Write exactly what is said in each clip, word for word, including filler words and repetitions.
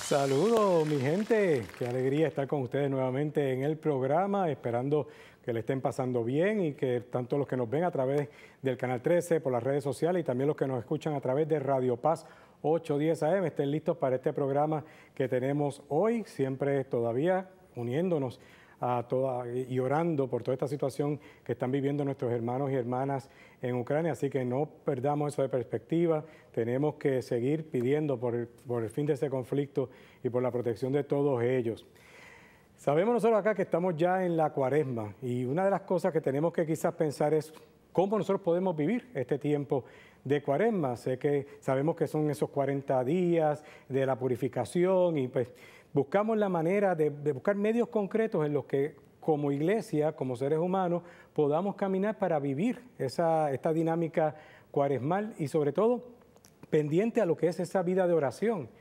Saludos, mi gente. Qué alegría estar con ustedes nuevamente en el programa, esperando que le estén pasando bien y que tanto los que nos ven a través del Canal trece, por las redes sociales y también los que nos escuchan a través de Radio Paz ocho diez A M estén listos para este programa que tenemos hoy, siempre todavía uniéndonos a toda, y orando por toda esta situación que están viviendo nuestros hermanos y hermanas en Ucrania, así que no perdamos eso de perspectiva, tenemos que seguir pidiendo por el, por el fin de ese conflicto y por la protección de todos ellos. Sabemos nosotros acá que estamos ya en la Cuaresma y una de las cosas que tenemos que quizás pensar es cómo nosotros podemos vivir este tiempo de Cuaresma. Sé que sabemos que son esos cuarenta días de la purificación y pues buscamos la manera de, de buscar medios concretos en los que como iglesia, como seres humanos, podamos caminar para vivir esa, esta dinámica cuaresmal y sobre todo pendiente a lo que es esa vida de oración.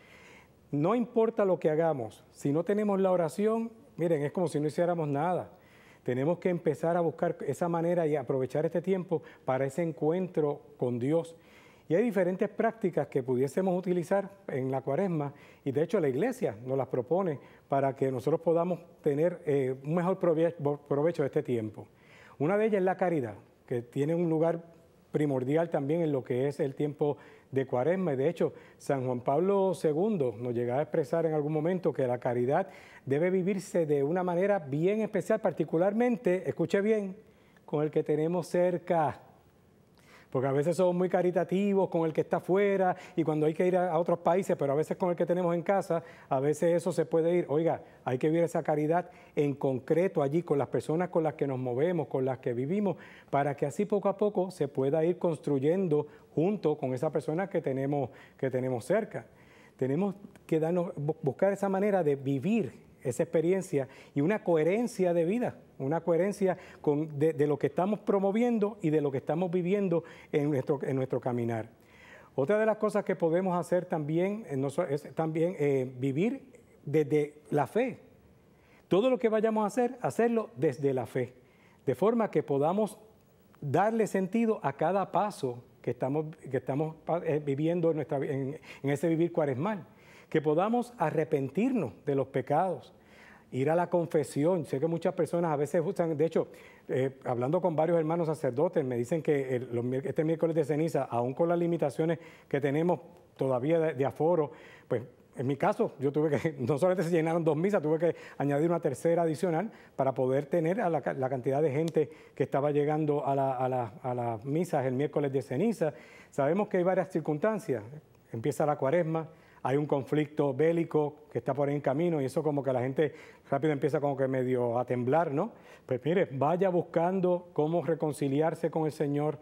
No importa lo que hagamos, si no tenemos la oración, miren, es como si no hiciéramos nada. Tenemos que empezar a buscar esa manera y aprovechar este tiempo para ese encuentro con Dios. Y hay diferentes prácticas que pudiésemos utilizar en la Cuaresma y de hecho la Iglesia nos las propone para que nosotros podamos tener eh, un mejor provecho de este tiempo. Una de ellas es la caridad, que tiene un lugar primordial también en lo que es el tiempo de Cuaresma. Y de hecho, San Juan Pablo segundo nos llegaba a expresar en algún momento que la caridad debe vivirse de una manera bien especial, particularmente, escuche bien, con el que tenemos cerca. Porque a veces somos muy caritativos con el que está afuera y cuando hay que ir a otros países, pero a veces con el que tenemos en casa, a veces eso se puede ir. Oiga, hay que vivir esa caridad en concreto allí con las personas con las que nos movemos, con las que vivimos, para que así poco a poco se pueda ir construyendo junto con esa persona que tenemos, que tenemos cerca. Tenemos que darnos, buscar esa manera de vivir esa experiencia y una coherencia de vida, una coherencia con, de, de lo que estamos promoviendo y de lo que estamos viviendo en nuestro, en nuestro caminar. Otra de las cosas que podemos hacer también es también eh, vivir desde la fe. Todo lo que vayamos a hacer, hacerlo desde la fe, de forma que podamos darle sentido a cada paso que estamos, que estamos eh, viviendo en, nuestra, en, en ese vivir cuaresmal. Que podamos arrepentirnos de los pecados, ir a la confesión. Sé que muchas personas a veces usan, de hecho, eh, hablando con varios hermanos sacerdotes, me dicen que el, los, este miércoles de ceniza, aún con las limitaciones que tenemos todavía de, de aforo, pues en mi caso, yo tuve que, no solamente se llenaron dos misas, tuve que añadir una tercera adicional para poder tener a la, la cantidad de gente que estaba llegando a las a la, a la misas el miércoles de ceniza. Sabemos que hay varias circunstancias. Empieza la Cuaresma, hay un conflicto bélico que está por ahí en camino y eso como que la gente rápido empieza como que medio a temblar, ¿no? Pues mire, vaya buscando cómo reconciliarse con el Señor,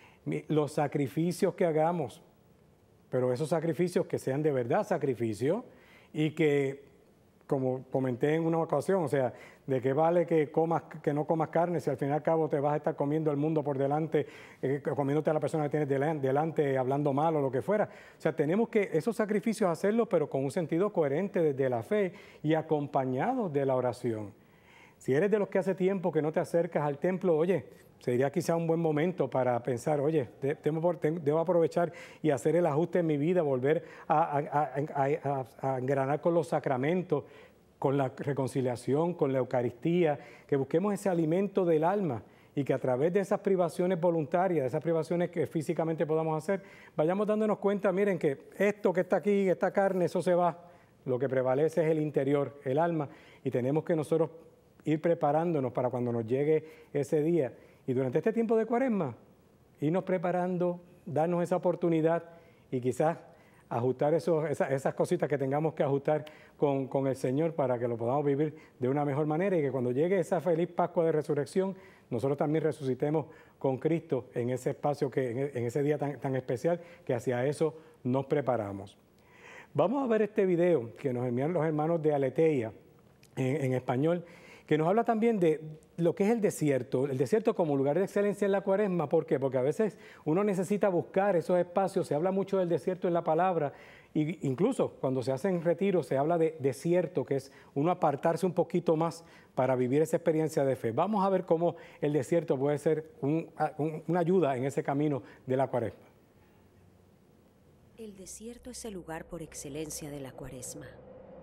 los sacrificios que hagamos, pero esos sacrificios que sean de verdad sacrificios y que, como comenté en una ocasión, o sea, de qué vale que comas, que no comas carne si al fin y al cabo te vas a estar comiendo el mundo por delante, eh, comiéndote a la persona que tienes delante, delante, hablando mal o lo que fuera. O sea, tenemos que esos sacrificios hacerlos, pero con un sentido coherente desde la fe y acompañados de la oración. Si eres de los que hace tiempo que no te acercas al templo, oye, sería quizá un buen momento para pensar, oye, debo, debo aprovechar y hacer el ajuste en mi vida, volver a, a, a, a, a engranar con los sacramentos, con la reconciliación, con la Eucaristía, que busquemos ese alimento del alma y que a través de esas privaciones voluntarias, de esas privaciones que físicamente podamos hacer, vayamos dándonos cuenta, miren que esto que está aquí, esta carne, eso se va, lo que prevalece es el interior, el alma, y tenemos que nosotros ir preparándonos para cuando nos llegue ese día. Y durante este tiempo de Cuaresma, irnos preparando, darnos esa oportunidad y quizás ajustar esos, esas, esas cositas que tengamos que ajustar con, con el Señor para que lo podamos vivir de una mejor manera y que cuando llegue esa feliz Pascua de Resurrección, nosotros también resucitemos con Cristo en ese espacio, que, en, en ese día tan, tan especial que hacia eso nos preparamos. Vamos a ver este video que nos envían los hermanos de Aleteia en, en español, que nos habla también de lo que es el desierto, el desierto como lugar de excelencia en la Cuaresma. ¿Por qué? Porque a veces uno necesita buscar esos espacios, se habla mucho del desierto en la palabra, y incluso cuando se hacen retiros se habla de desierto, que es uno apartarse un poquito más para vivir esa experiencia de fe. Vamos a ver cómo el desierto puede ser un, un, una ayuda en ese camino de la Cuaresma. El desierto es el lugar por excelencia de la Cuaresma.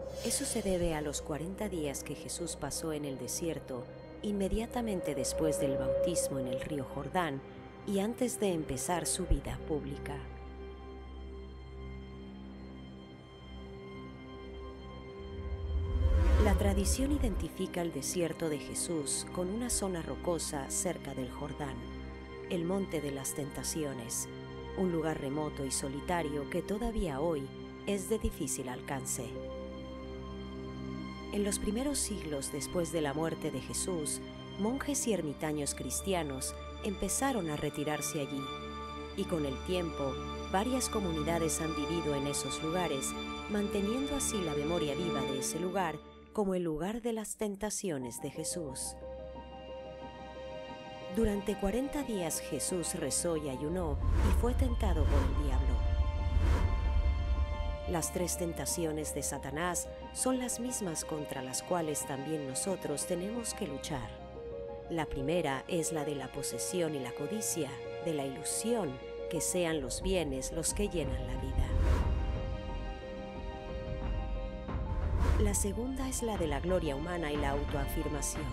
Eso se debe a los cuarenta días que Jesús pasó en el desierto, inmediatamente después del bautismo en el río Jordán y antes de empezar su vida pública. La tradición identifica el desierto de Jesús con una zona rocosa cerca del Jordán, el Monte de las Tentaciones, un lugar remoto y solitario que todavía hoy es de difícil alcance. En los primeros siglos después de la muerte de Jesús, monjes y ermitaños cristianos empezaron a retirarse allí, y con el tiempo, varias comunidades han vivido en esos lugares, manteniendo así la memoria viva de ese lugar como el lugar de las tentaciones de Jesús. Durante cuarenta días Jesús rezó y ayunó y fue tentado por el diablo. Las tres tentaciones de Satanás son las mismas contra las cuales también nosotros tenemos que luchar. La primera es la de la posesión y la codicia, de la ilusión, que sean los bienes los que llenan la vida. La segunda es la de la gloria humana y la autoafirmación.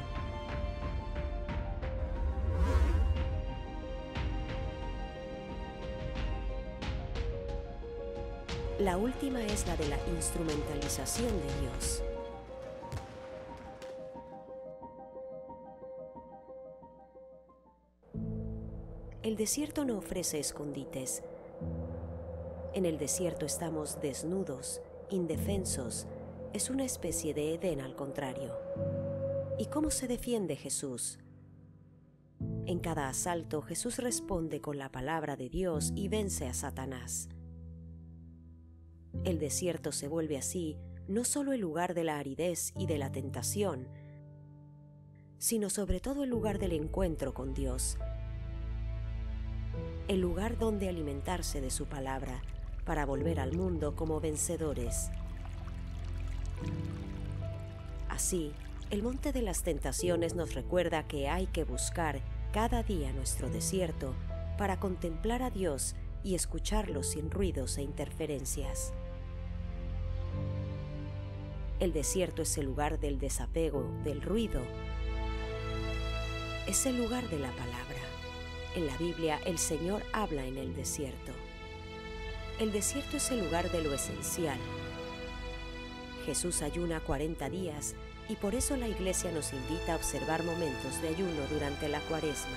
La última es la de la instrumentalización de Dios. El desierto no ofrece escondites. En el desierto estamos desnudos, indefensos. Es una especie de Edén al contrario. ¿Y cómo se defiende Jesús? En cada asalto, Jesús responde con la palabra de Dios y vence a Satanás. El desierto se vuelve así no solo el lugar de la aridez y de la tentación, sino sobre todo el lugar del encuentro con Dios, el lugar donde alimentarse de su palabra para volver al mundo como vencedores. Así, el Monte de las Tentaciones nos recuerda que hay que buscar cada día nuestro desierto para contemplar a Dios y escucharlo sin ruidos e interferencias. El desierto es el lugar del desapego, del ruido. Es el lugar de la palabra. En la Biblia, el Señor habla en el desierto. El desierto es el lugar de lo esencial. Jesús ayuna cuarenta días y por eso la Iglesia nos invita a observar momentos de ayuno durante la Cuaresma.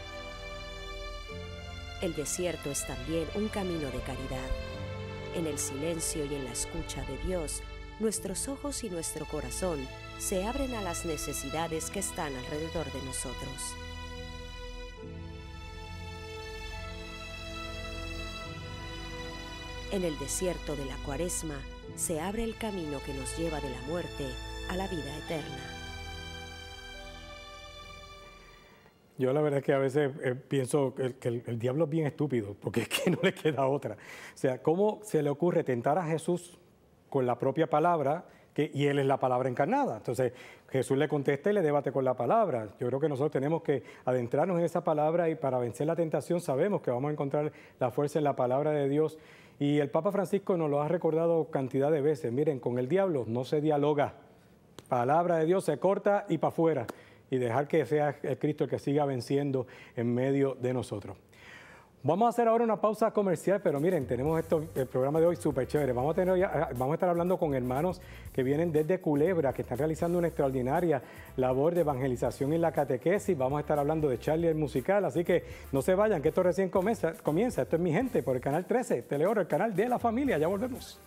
El desierto es también un camino de caridad. En el silencio y en la escucha de Dios, nuestros ojos y nuestro corazón se abren a las necesidades que están alrededor de nosotros. En el desierto de la Cuaresma se abre el camino que nos lleva de la muerte a la vida eterna. Yo la verdad es que a veces eh, pienso que, que el, el diablo es bien estúpido, porque es que no le queda otra. O sea, ¿cómo se le ocurre tentar a Jesús con la propia palabra? Que, y Él es la palabra encarnada. Entonces Jesús le contesta y le debate con la palabra. Yo creo que nosotros tenemos que adentrarnos en esa palabra y para vencer la tentación sabemos que vamos a encontrar la fuerza en la palabra de Dios. Y el Papa Francisco nos lo ha recordado cantidad de veces. Miren, con el diablo no se dialoga. Palabra de Dios se corta y para afuera. Y dejar que sea el Cristo el que siga venciendo en medio de nosotros. Vamos a hacer ahora una pausa comercial, pero miren, tenemos esto, el programa de hoy súper chévere. Vamos a, tener, vamos a estar hablando con hermanos que vienen desde Culebra, que están realizando una extraordinaria labor de evangelización en la catequesis. Vamos a estar hablando de Charlie el musical, así que no se vayan, que esto recién comienza. comienza. Esto es Mi Gente por el Canal trece, Teleoro, el canal de la familia. Ya volvemos.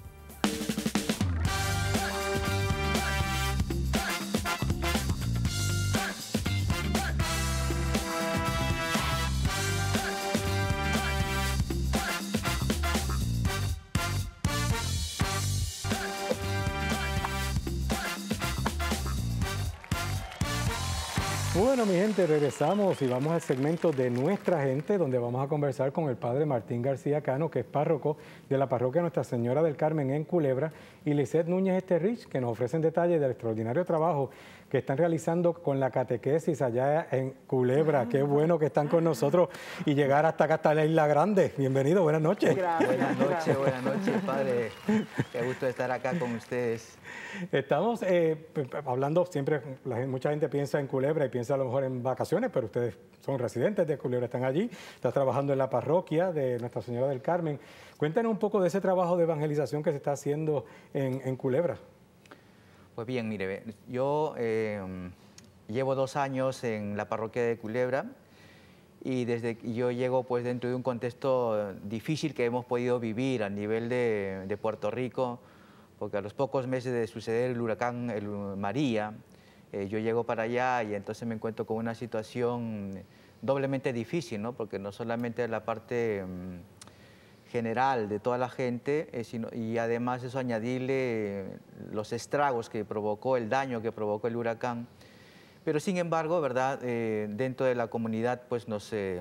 Bueno, mi gente, regresamos y vamos al segmento de Nuestra Gente, donde vamos a conversar con el padre Martín García Cano, que es párroco de la parroquia Nuestra Señora del Carmen en Culebra, y Lisette Núñez Esterrich, que nos ofrecen detalles del extraordinario trabajo que están realizando con la catequesis allá en Culebra. Qué bueno que están con nosotros y llegar hasta acá, hasta la Isla Grande. Bienvenido, buenas noches. Gracias. Buenas noches, buenas noches, padre. Qué gusto estar acá con ustedes. Estamos eh, hablando siempre, la gente, mucha gente piensa en Culebra y piensa a lo mejor en vacaciones, pero ustedes son residentes de Culebra, están allí, están trabajando en la parroquia de Nuestra Señora del Carmen. Cuéntanos un poco de ese trabajo de evangelización que se está haciendo en, en Culebra. Pues bien, mire, yo eh, llevo dos años en la parroquia de Culebra y desde que yo llego pues dentro de un contexto difícil que hemos podido vivir a nivel de, de Puerto Rico, porque a los pocos meses de suceder el huracán el María, eh, yo llego para allá y entonces me encuentro con una situación doblemente difícil, ¿no? Porque no solamente la parte um, general de toda la gente, eh, sino, y además eso añadirle los estragos que provocó, el daño que provocó el huracán. Pero sin embargo, ¿verdad? Eh, dentro de la comunidad pues nos eh,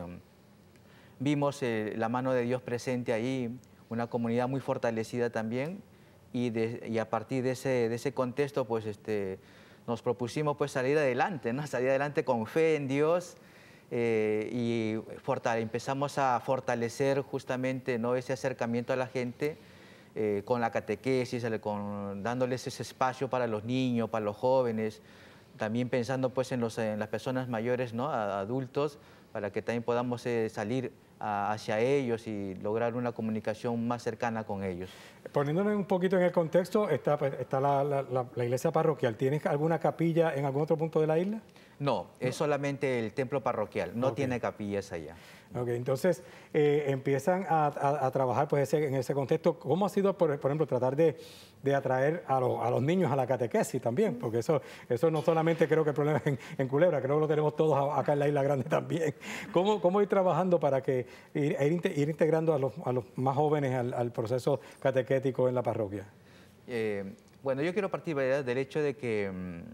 vimos eh, la mano de Dios presente ahí, una comunidad muy fortalecida también. Y, de, y a partir de ese, de ese contexto, pues este, nos propusimos pues salir adelante, ¿no? Salir adelante con fe en Dios eh, y fortale, empezamos a fortalecer justamente, ¿no? Ese acercamiento a la gente eh, con la catequesis, con, dándoles ese espacio para los niños, para los jóvenes, también pensando pues en, los, en las personas mayores, ¿no? A, adultos, para que también podamos eh, salir a, hacia ellos y lograr una comunicación más cercana con ellos. Poniéndonos un poquito en el contexto, está, está la, la, la, la iglesia parroquial. ¿Tienes alguna capilla en algún otro punto de la isla? No, es no. solamente el templo parroquial, no okay. tiene capillas allá. Ok, entonces eh, empiezan a, a, a trabajar pues, ese, en ese contexto. ¿Cómo ha sido, por, por ejemplo, tratar de, de atraer a, lo, a los niños a la catequesis también? Porque eso, eso no solamente creo que el problema es en, en Culebra, creo que lo tenemos todos acá en la Isla Grande también. ¿Cómo, cómo ir trabajando para que ir, ir, ir integrando a los, a los más jóvenes al, al proceso catequético en la parroquia? Eh, bueno, yo quiero partir ¿verdad? del hecho de que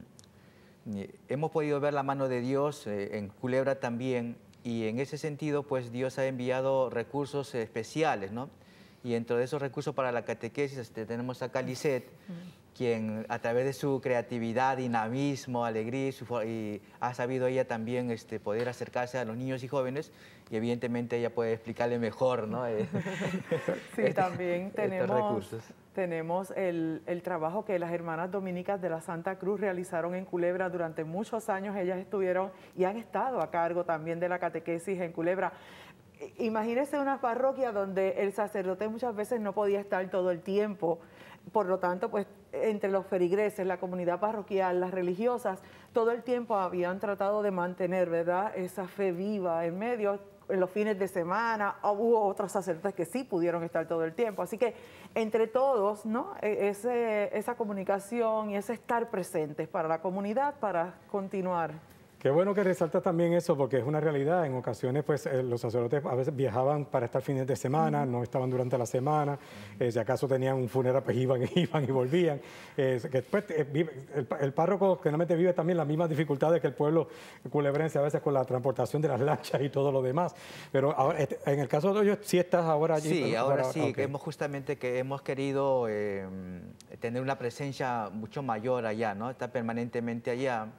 mm, hemos podido ver la mano de Dios eh, en Culebra también. Y en ese sentido, pues Dios ha enviado recursos especiales, ¿no? Y dentro de esos recursos para la catequesis este, tenemos a Lisette, mm. quien a través de su creatividad, dinamismo, alegría, su, y ha sabido ella también este, poder acercarse a los niños y jóvenes, y evidentemente ella puede explicarle mejor, ¿no? Sí, este, también tenemos, tenemos el, el trabajo que las hermanas dominicas de la Santa Cruz realizaron en Culebra durante muchos años. Ellas estuvieron y han estado a cargo también de la catequesis en Culebra. Imagínese una parroquia donde el sacerdote muchas veces no podía estar todo el tiempo. Por lo tanto, pues entre los feligreses, la comunidad parroquial, las religiosas, todo el tiempo habían tratado de mantener, ¿verdad?, esa fe viva en medio. En los fines de semana, hubo otros sacerdotes que sí pudieron estar todo el tiempo. Así que entre todos, ¿no? Ese, esa comunicación y ese estar presentes para la comunidad, para continuar. Qué bueno que resaltas también eso, porque es una realidad. En ocasiones, pues, eh, los sacerdotes a veces viajaban para estar fines de semana, uh-huh. no estaban durante la semana. Uh-huh. eh, si acaso tenían un funeral, pues iban, iban y volvían. Eh, que después, eh, vive, el, el párroco generalmente vive también las mismas dificultades que el pueblo culebrense, a veces con la transportación de las lanchas y todo lo demás. Pero ahora, en el caso de ellos, ¿sí estás ahora allí? Sí, ahora para, sí. Okay. Que hemos justamente que hemos querido eh, tener una presencia mucho mayor allá, ¿no? Estar permanentemente allá.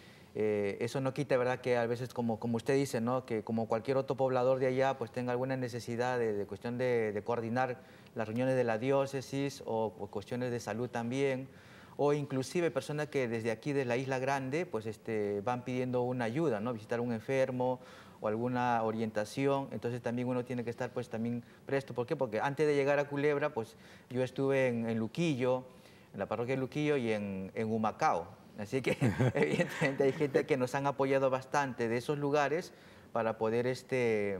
Eh, eso no quita, ¿verdad?, que a veces, como, como usted dice, ¿no?, que como cualquier otro poblador de allá, pues tenga alguna necesidad de, de cuestión de, de coordinar las reuniones de la diócesis o, o cuestiones de salud también, o inclusive personas que desde aquí, de la Isla Grande, pues este, van pidiendo una ayuda, ¿no?, visitar a un enfermo o alguna orientación. Entonces también uno tiene que estar pues también presto. ¿Por qué? Porque antes de llegar a Culebra, pues yo estuve en, en Luquillo, en la parroquia de Luquillo y en, en Humacao. Así que evidentemente hay gente que nos han apoyado bastante de esos lugares para poder este,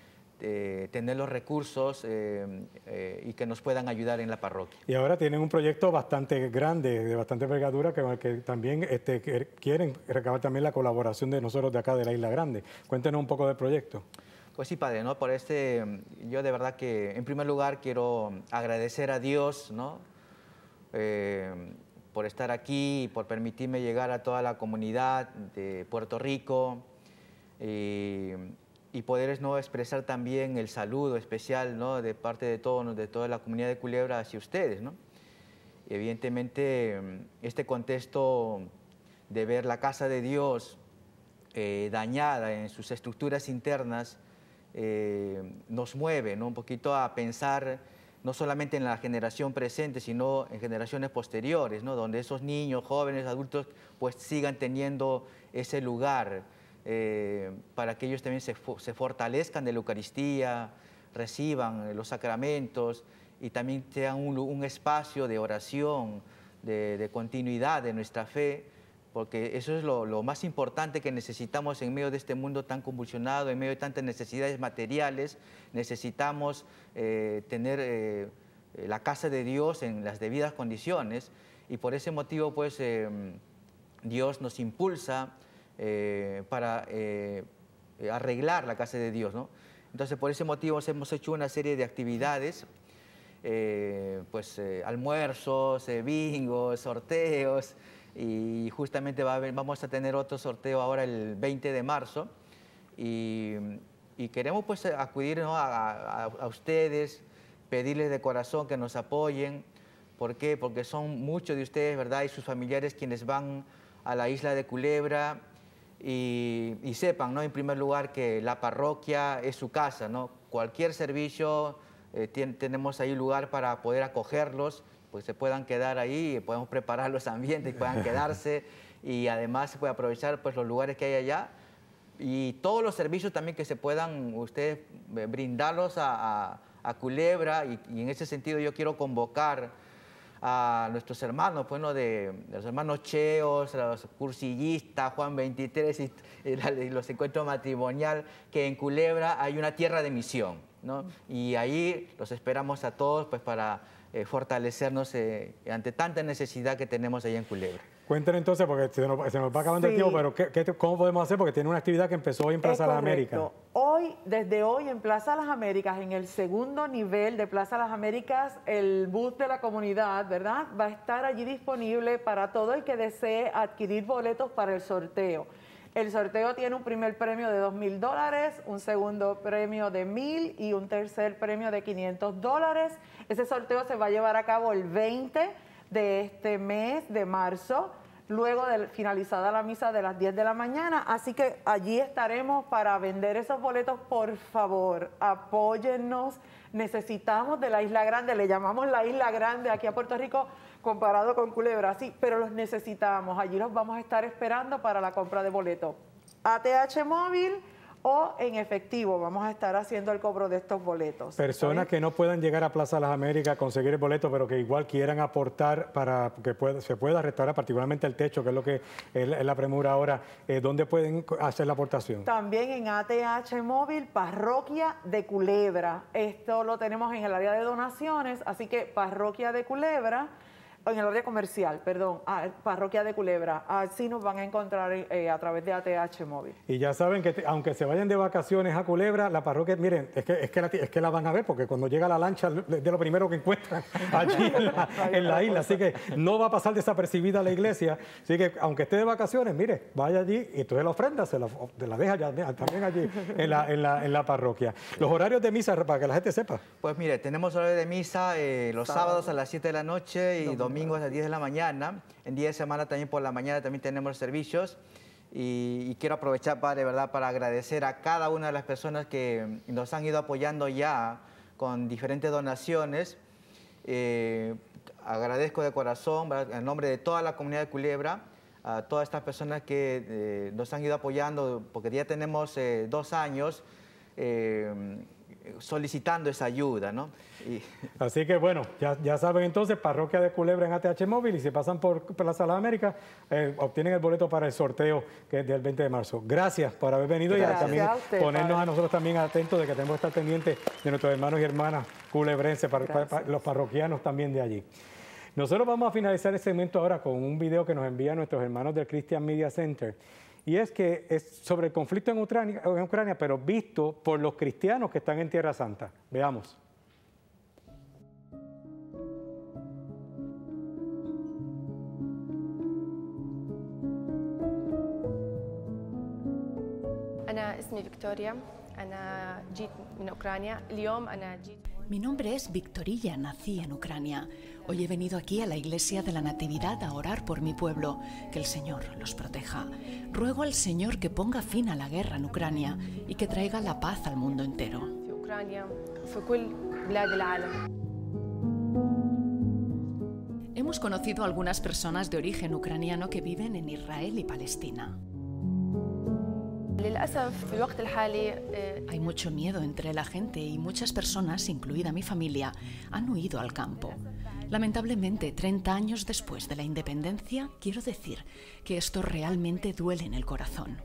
eh, tener los recursos eh, eh, y que nos puedan ayudar en la parroquia. Y ahora tienen un proyecto bastante grande, de bastante envergadura, que, que también este, que quieren recabar también la colaboración de nosotros de acá de la Isla Grande. Cuéntenos un poco del proyecto. Pues sí, padre, ¿no? Por este, yo de verdad que en primer lugar quiero agradecer a Dios, ¿no? Eh, por estar aquí y por permitirme llegar a toda la comunidad de Puerto Rico y, y poder, ¿no?, expresar también el saludo especial, ¿no?, de parte de, todo, de toda la comunidad de Culebra hacia ustedes, ¿no? Y evidentemente este contexto de ver la casa de Dios eh, dañada en sus estructuras internas, eh, nos mueve, ¿no? Un poquito a pensar no solamente en la generación presente, sino en generaciones posteriores, ¿no? Donde esos niños, jóvenes, adultos, pues sigan teniendo ese lugar eh, para que ellos también se, se fortalezcan de la Eucaristía, reciban los sacramentos y también sean un, un espacio de oración, de, de continuidad de nuestra fe, porque eso es lo, lo más importante que necesitamos en medio de este mundo tan convulsionado, en medio de tantas necesidades materiales. Necesitamos eh, tener eh, la casa de Dios en las debidas condiciones, y por ese motivo pues eh, Dios nos impulsa eh, para eh, arreglar la casa de Dios, ¿no? Entonces por ese motivo hemos hecho una serie de actividades, eh, pues eh, almuerzos, eh, bingos, sorteos, y justamente va a haber, vamos a tener otro sorteo ahora el veinte de marzo, y, y queremos pues acudir, ¿no? a, a, a ustedes, pedirles de corazón que nos apoyen. ¿Por qué? Porque son muchos de ustedes, ¿verdad?, y sus familiares quienes van a la isla de Culebra, y, y sepan, ¿no?, en primer lugar, que la parroquia es su casa, ¿no? Cualquier servicio, eh, tiene, tenemos ahí lugar para poder acogerlos, pues se puedan quedar ahí, podemos preparar los ambientes y puedan quedarse, y además se puede aprovechar pues los lugares que hay allá, y todos los servicios también que se puedan ustedes brindarlos a, a, a Culebra, y, y en ese sentido yo quiero convocar a nuestros hermanos, pues, ¿no?, de, de los hermanos Cheos, los cursillistas, Juan veintitrés y, y los encuentros matrimonial, que en Culebra hay una tierra de misión, ¿no? Y ahí los esperamos a todos pues para Eh, fortalecernos eh, ante tanta necesidad que tenemos allá en Culebra. Cuéntenos entonces, porque se nos, se nos va acabando sí. el tiempo, pero ¿qué, qué, ¿cómo podemos hacer? Porque tiene una actividad que empezó hoy en Plaza Las Américas. Hoy, desde hoy en Plaza Las Américas, en el segundo nivel de Plaza Las Américas, el bus de la comunidad, ¿verdad?, va a estar allí disponible para todo el que desee adquirir boletos para el sorteo. El sorteo tiene un primer premio de dos mil dólares, un segundo premio de mil y un tercer premio de quinientos dólares. Ese sorteo se va a llevar a cabo el veinte de este mes de marzo, luego de finalizada la misa de las diez de la mañana. Así que allí estaremos para vender esos boletos. Por favor, apóyennos. Necesitamos de la Isla Grande, le llamamos la Isla Grande aquí a Puerto Rico, comparado con Culebra, sí, pero los necesitamos. Allí los vamos a estar esperando para la compra de boletos. A T H móvil o en efectivo, vamos a estar haciendo el cobro de estos boletos. Personas que no puedan llegar a Plaza Las Américas a conseguir el boleto, pero que igual quieran aportar para que pueda, se pueda restaurar, particularmente el techo, que es lo que es la, es la premura ahora, eh, ¿dónde pueden hacer la aportación? También en A T H móvil, Parroquia de Culebra. Esto lo tenemos en el área de donaciones, así que Parroquia de Culebra, en el área comercial, perdón, a Parroquia de Culebra. Así nos van a encontrar eh, a través de A T H móvil. Y ya saben que te, aunque se vayan de vacaciones a Culebra, la parroquia, miren, es que, es que, la, es que la van a ver, porque cuando llega la lancha es de lo primero que encuentran allí en la, en la isla. Así que no va a pasar desapercibida la iglesia. Así que aunque esté de vacaciones, mire, vaya allí y entonces la ofrenda se la, se la deja ya, también allí en la, en, la, en la parroquia. Los horarios de misa, para que la gente sepa. Pues mire, tenemos horario de misa eh, los Sábado. sábados a las siete de la noche y domingos domingos a las diez de la mañana. En día de semana también por la mañana también tenemos servicios. Y, y quiero aprovechar, Padre, ¿verdad?, para agradecer a cada una de las personas que nos han ido apoyando ya con diferentes donaciones. Eh, agradezco de corazón, ¿verdad?, en nombre de toda la comunidad de Culebra, a todas estas personas que eh, nos han ido apoyando, porque ya tenemos eh, dos años eh, solicitando esa ayuda, ¿no? Y... Así que bueno, ya, ya saben entonces, Parroquia de Culebra en A T H móvil, y si pasan por Plaza Las Américas, eh, obtienen el boleto para el sorteo que es del veinte de marzo. Gracias por haber venido. Gracias, y también a usted, ponernos padre. a nosotros también atentos de que tenemos que estar pendientes de nuestros hermanos y hermanas culebrenses, para, para, para los parroquianos también de allí. Nosotros vamos a finalizar el segmento ahora con un video que nos envían nuestros hermanos del Christian Media Center. Y es que es sobre el conflicto en Ucrania, en Ucrania, pero visto por los cristianos que están en Tierra Santa. Veamos. أنا اسمي فيكتوريا Mi nombre es Victorilla, nací en Ucrania. Hoy he venido aquí a la Iglesia de la Natividad a orar por mi pueblo, que el Señor los proteja. Ruego al Señor que ponga fin a la guerra en Ucrania y que traiga la paz al mundo entero. Hemos conocido a algunas personas de origen ucraniano que viven en Israel y Palestina. Hay mucho miedo entre la gente y muchas personas, incluida mi familia, han huido al campo. Lamentablemente, treinta años después de la independencia, quiero decir que esto realmente duele en el corazón.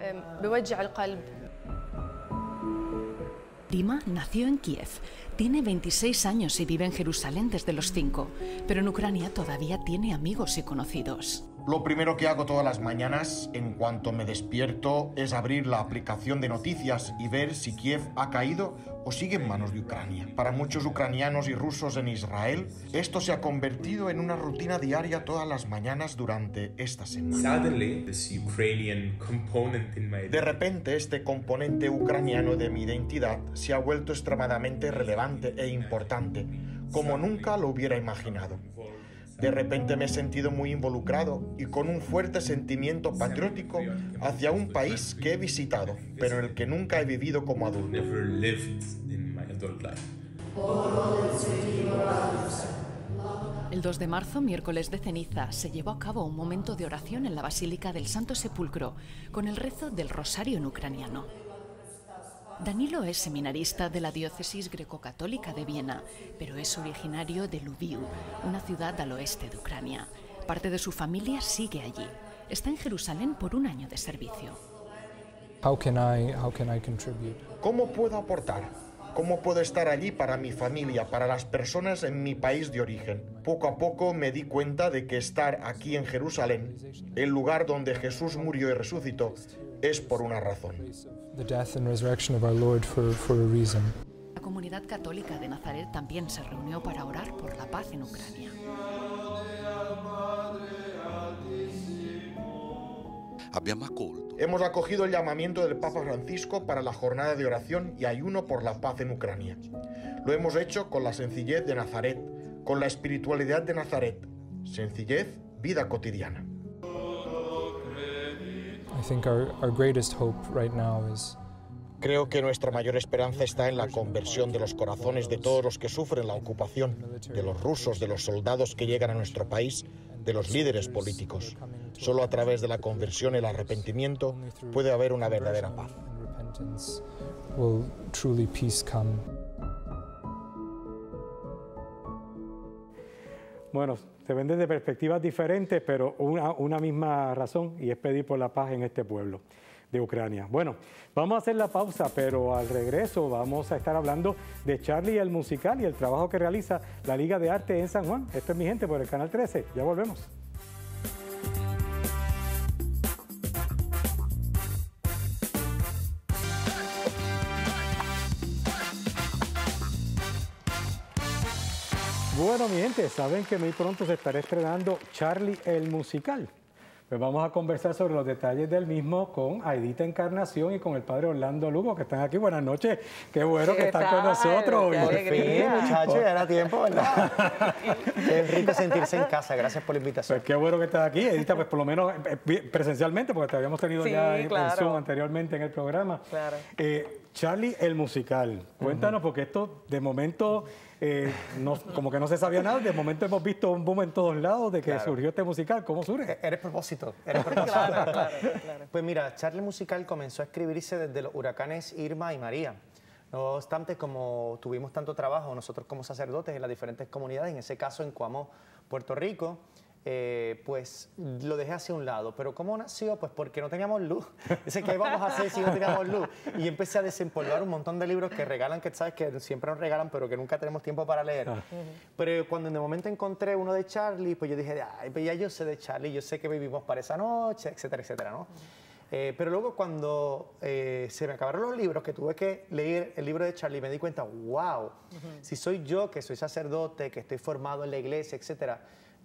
Dima nació en Kiev, tiene veintiséis años y vive en Jerusalén desde los cinco, pero en Ucrania todavía tiene amigos y conocidos. Lo primero que hago todas las mañanas, en cuanto me despierto, es abrir la aplicación de noticias y ver si Kiev ha caído o sigue en manos de Ucrania. Para muchos ucranianos y rusos en Israel, esto se ha convertido en una rutina diaria todas las mañanas durante esta semana. De repente, este componente ucraniano de mi identidad se ha vuelto extremadamente relevante e importante, como nunca lo hubiera imaginado. De repente me he sentido muy involucrado y con un fuerte sentimiento patriótico hacia un país que he visitado, pero en el que nunca he vivido como adulto. El dos de marzo, miércoles de ceniza, se llevó a cabo un momento de oración en la Basílica del Santo Sepulcro, con el rezo del Rosario en ucraniano. Danilo es seminarista de la diócesis greco-católica de Viena, pero es originario de Lviv, una ciudad al oeste de Ucrania. Parte de su familia sigue allí. Está en Jerusalén por un año de servicio. How can I, how can I contribute? ¿Cómo puedo aportar? ¿Cómo puedo estar allí para mi familia, para las personas en mi país de origen? Poco a poco me di cuenta de que estar aquí en Jerusalén, el lugar donde Jesús murió y resucitó, es por una razón. The death and resurrection of our Lord for, for a reason. La comunidad católica de Nazaret también se reunió para orar por la paz en Ucrania. Hemos acogido el llamamiento del Papa Francisco para la jornada de oración y ayuno por la paz en Ucrania. Lo hemos hecho con la sencillez de Nazaret, con la espiritualidad de Nazaret. Sencillez, vida cotidiana. I think our, our greatest hope right now is Creo que nuestra mayor esperanza está en la conversión de los corazones de todos los que sufren la ocupación, de los rusos, de los soldados que llegan a nuestro país, de los líderes políticos. Solo a través de la conversión y el arrepentimiento puede haber una verdadera paz. will truly peace come. Bueno, se ven desde perspectivas diferentes, pero una, una misma razón, y es pedir por la paz en este pueblo de Ucrania. Bueno, vamos a hacer la pausa, pero al regreso vamos a estar hablando de Charlie el musical y el trabajo que realiza la Liga de Arte en San Juan. Esto es Mi Gente por el Canal trece. Ya volvemos. Bueno, mi gente, saben que muy pronto se estará estrenando Charlie el musical. Pues vamos a conversar sobre los detalles del mismo con Aidita Encarnación y con el padre Orlando Lugo, que están aquí. Buenas noches, qué bueno que están con nosotros. Por fin, muchachos, ya era tiempo, ¿verdad? Es rico sentirse en casa, gracias por la invitación. Pues qué bueno que estás aquí, Aidita, pues por lo menos presencialmente, porque te habíamos tenido sí, ya en, claro. en Zoom anteriormente en el programa. Claro. Eh, Charlie el musical, cuéntanos, uh-huh. porque esto de momento... Eh, no, como que no se sabía nada, de momento hemos visto un boom en todos lados de que claro. surgió este musical. ¿Cómo surge? Eres propósito, eres propósito. claro, claro, claro. Pues mira, Charlie musical comenzó a escribirse desde los huracanes Irma y María. No obstante, como tuvimos tanto trabajo nosotros como sacerdotes en las diferentes comunidades, en ese caso en Coamo, Puerto Rico, Eh, pues lo dejé hacia un lado. Pero ¿cómo nació? Pues porque no teníamos luz. Dice, ¿qué vamos a hacer si no teníamos luz? Y empecé a desempolvar un montón de libros que regalan, que sabes que siempre nos regalan, pero que nunca tenemos tiempo para leer. Ah. Pero cuando de momento encontré uno de Charlie, pues yo dije, ay, pues ya yo sé de Charlie, yo sé que vivimos para esa noche, etcétera, etcétera, ¿no? Eh, pero luego cuando eh, se me acabaron los libros, que tuve que leer el libro de Charlie, me di cuenta, wow, uh-huh. si soy yo, que soy sacerdote, que estoy formado en la iglesia, etcétera,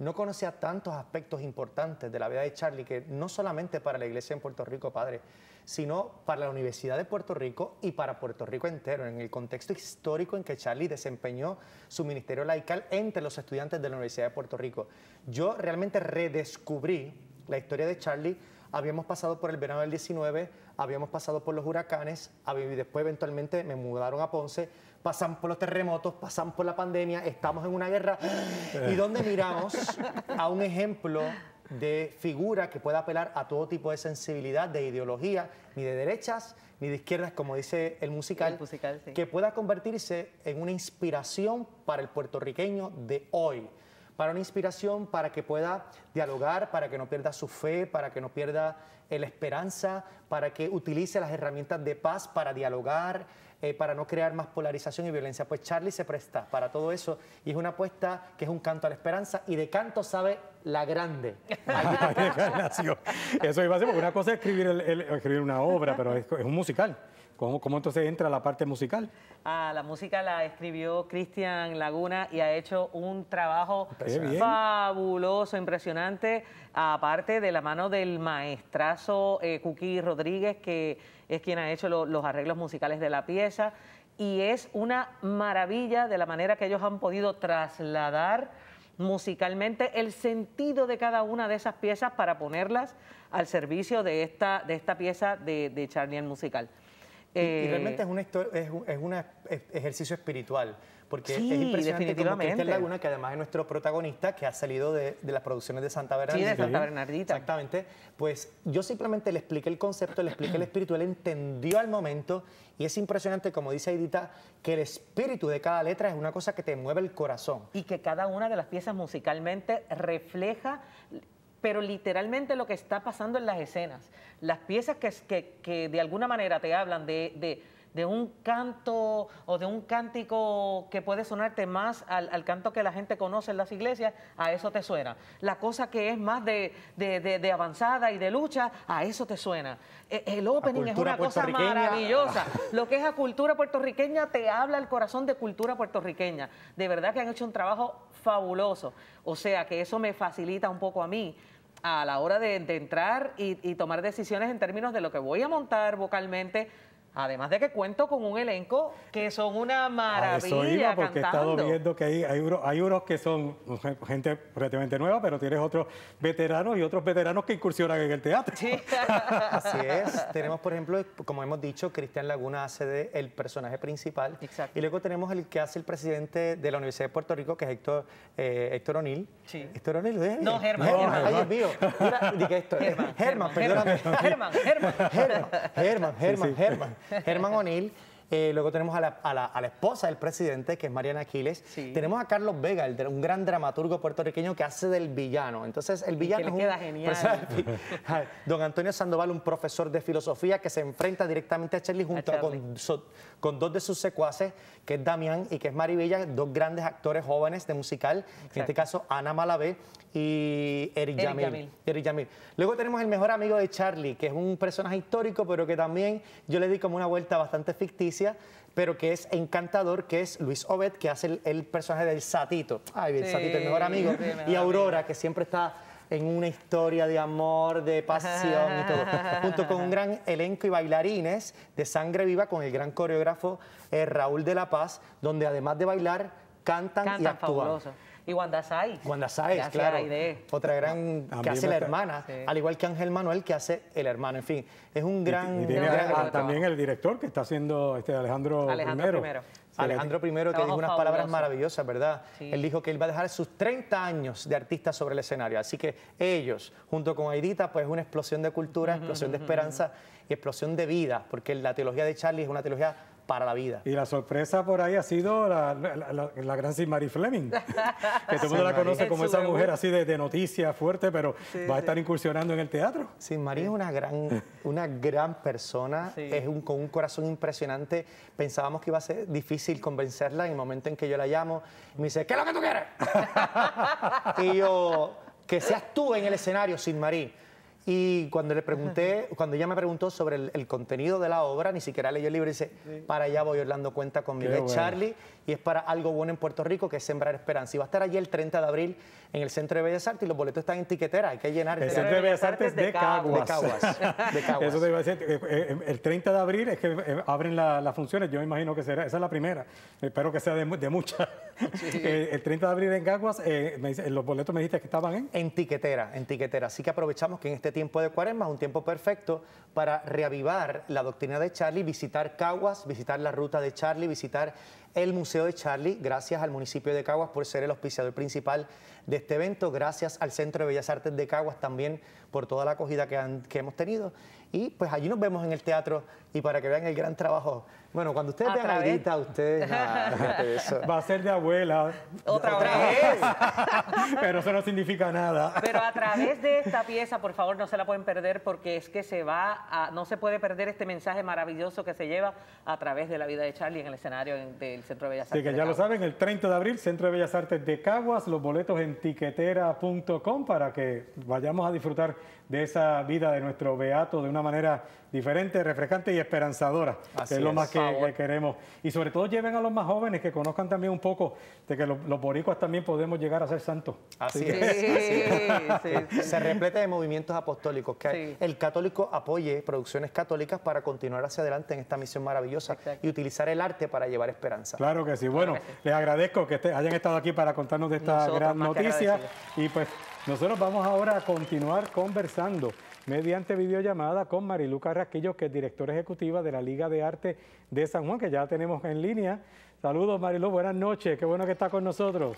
no conocía tantos aspectos importantes de la vida de Charlie, que no solamente para la iglesia en Puerto Rico, padre, sino para la Universidad de Puerto Rico y para Puerto Rico entero, en el contexto histórico en que Charlie desempeñó su ministerio laical entre los estudiantes de la Universidad de Puerto Rico. Yo realmente redescubrí la historia de Charlie. Habíamos pasado por el verano del diecinueve, habíamos pasado por los huracanes, y después eventualmente me mudaron a Ponce, pasamos por los terremotos, pasamos por la pandemia, estamos en una guerra, y donde miramos a un ejemplo de figura que pueda apelar a todo tipo de sensibilidad, de ideología, ni de derechas ni de izquierdas, como dice el musical, el musical sí. que pueda convertirse en una inspiración para el puertorriqueño de hoy, para una inspiración para que pueda dialogar, para que no pierda su fe, para que no pierda eh, la esperanza, para que utilice las herramientas de paz para dialogar, eh, para no crear más polarización y violencia. Pues Charlie se presta para todo eso y es una apuesta que es un canto a la esperanza, y de canto sabe la grande. Eso iba a ser, porque una cosa es escribir, el, el, escribir una obra, pero es, es un musical. ¿Cómo, ¿Cómo entonces entra la parte musical? Ah, la música la escribió Cristian Laguna y ha hecho un trabajo Qué fabuloso, impresionante, aparte de la mano del maestrazo eh, Cuqui Rodríguez, que es quien ha hecho lo, los arreglos musicales de la pieza, y es una maravilla de la manera que ellos han podido trasladar musicalmente el sentido de cada una de esas piezas para ponerlas al servicio de esta, de esta pieza de, de Charlie el musical. Y, Eh, y realmente es un, es un es una ejercicio espiritual, porque sí, es impresionante como definitivamente. Cristian Laguna, que además es nuestro protagonista, que ha salido de, de las producciones de Santa Bernardita. Sí, de Santa Bernardita. Exactamente. Pues yo simplemente le expliqué el concepto, le expliqué el espíritu, él entendió al momento, y es impresionante, como dice Aidita, que el espíritu de cada letra es una cosa que te mueve el corazón. Y que cada una de las piezas musicalmente refleja, pero literalmente lo que está pasando en las escenas. Las piezas que, que, que de alguna manera te hablan de, de, de un canto o de un cántico que puede sonarte más al, al canto que la gente conoce en las iglesias, a eso te suena. La cosa que es más de, de, de, de avanzada y de lucha, a eso te suena. El opening es una cosa maravillosa. Lo que es la cultura puertorriqueña te habla el corazón de cultura puertorriqueña. De verdad que han hecho un trabajo fabuloso. O sea que eso me facilita un poco a mí a la hora de, de entrar y, y tomar decisiones en términos de lo que voy a montar vocalmente, además de que cuento con un elenco que son una maravilla. A eso iba, porque cantando. he estado viendo que hay, hay, unos, hay unos que son gente relativamente nueva, pero tienes otros veteranos y otros veteranos que incursionan en el teatro. Sí. Así es. Tenemos, por ejemplo, como hemos dicho, Cristian Laguna hace de el personaje principal. Exacto. Y luego tenemos el que hace el presidente de la Universidad de Puerto Rico, que es Héctor, eh, Héctor O'Neill. Sí. Héctor O'Neill, ¿eh? No, Germán. No, Germán. Ay, Dios mío. Mira, di que esto. Germán, Germán, Germán, perdóname. Germán, Germán. Germán, Germán, Germán, Sí, sí. Germán. Germán O'Neill. Eh, luego tenemos a la, a, la, a la esposa del presidente, que es Mariana Aquiles. Sí. Tenemos a Carlos Vega, el, un gran dramaturgo puertorriqueño que hace del villano. Entonces, el villano que es le un queda genial. personaje- Don Antonio Sandoval, un profesor de filosofía que se enfrenta directamente a Charlie junto A Charlie. Con, so- con dos de sus secuaces, que es Damián y que es Maribella, dos grandes actores jóvenes de musical, Exacto. en este caso Ana Malavé y Eric, Eric Yamil. Yamil. Eric Yamil. Luego tenemos el mejor amigo de Charlie, que es un personaje histórico, pero que también yo le di como una vuelta bastante ficticia, pero que es encantador, que es Luis Obed, que hace el, el personaje del Satito. Ay, el Sí, Satito, el mejor amigo. sí, el mejor y Aurora, amigo. que siempre está en una historia de amor, de pasión y todo, junto con un gran elenco y bailarines de sangre viva, con el gran coreógrafo eh, Raúl de la Paz, donde además de bailar, cantan, y Cantan actúan. fabuloso. Y Wanda Sáez. Wanda Sáez, Gracias, claro. Aide. Otra gran que También hace la está- hermana, Sí. al igual que Ángel Manuel, que hace el hermano. En fin, es un gran... Y tiene gran a- elenco. a- también el director que está haciendo este Alejandro, Alejandro Primero. Primero. Se le- Alejandro Primero, que Trabajo dijo unas palabras fabuloso. maravillosas, ¿verdad? Sí. Él dijo que él va a dejar sus treinta años de artista sobre el escenario. Así que ellos, junto con Aidita, pues es una explosión de cultura, explosión de esperanza y explosión de vida, porque la teología de Charlie es una teología para la vida. Y la sorpresa por ahí ha sido la, la, la- la gran Silmari Fleming, que todo el mundo la Silmari. conoce como En su esa mujer debut. así de, de noticia fuerte, pero va a estar incursionando en el teatro. Sí, María es una gran, una gran persona, Sí. es un, con un corazón impresionante. Pensábamos que iba a ser difícil convencerla en el momento en que yo la llamo. Y me dice, ¿qué es lo que tú quieres? Y yo, que seas tú en el escenario, Sin Marí. Y cuando le pregunté, cuando ella me preguntó sobre el, el contenido de la obra, ni siquiera leyó el libro y dice, sí. para allá voy, Orlando, cuenta conmigo. Es bueno. Charlie, y es para algo bueno en Puerto Rico, que es sembrar esperanza. Y va a estar allí el treinta de abril en el Centro de Bellas Artes, y los boletos están en tiquetera, hay que llenar. El Centro de Bellas Artes de Caguas. De Caguas. De Caguas. Eso te iba a decir, el treinta de abril es que abren las la funciones, yo me imagino que será, esa es la primera, espero que sea de, de muchas. Sí. El treinta de abril en Caguas, eh, me dice, los boletos me dijiste que estaban en... En tiquetera, en tiquetera. Así que aprovechamos que en este tiempo de Cuaresma es un tiempo perfecto para reavivar la doctrina de Charlie, visitar Caguas, visitar la ruta de Charlie, visitar el Museo de Charlie, gracias al municipio de Caguas por ser el auspiciador principal de este evento, gracias al Centro de Bellas Artes de Caguas también por toda la acogida que, han, que hemos tenido. Y pues allí nos vemos en el teatro y para que vean el gran trabajo. Bueno, cuando ustedes vean a Aidita, ustedes... Ah, eso. Va a ser de abuela. ¿Otra, ¿Otra vez? Pero eso no significa nada. Pero a través de esta pieza, por favor, no se la pueden perder porque es que se va a... No se puede perder este mensaje maravilloso que se lleva a través de la vida de Charlie en el escenario del Centro de Bellas Artes. Sí, que ya lo saben, el treinta de abril, Centro de Bellas Artes de Caguas, los boletos en tiquetera punto com para que vayamos a disfrutar de esa vida de nuestro beato de una manera diferente, refrescante y esperanzadora. Así que es lo más que, que queremos. Y sobre todo lleven a los más jóvenes que conozcan también un poco de que los, los boricuas también podemos llegar a ser santos. Así, Así es. Que... Sí, sí, sí. Se repleta de movimientos apostólicos, que sí. el católico apoye producciones católicas para continuar hacia adelante en esta misión maravillosa. Exacto. Y utilizar el arte para llevar esperanza. Claro que sí. Bueno, claro que sí. Les agradezco que este, hayan estado aquí para contarnos de esta Nosotros, gran noticia. Y pues nosotros vamos ahora a continuar conversando mediante videollamada con Marilu Carrasquillo, que es directora ejecutiva de la Liga de Arte de San Juan, que ya tenemos en línea. Saludos, Marilu, buenas noches, qué bueno que está con nosotros.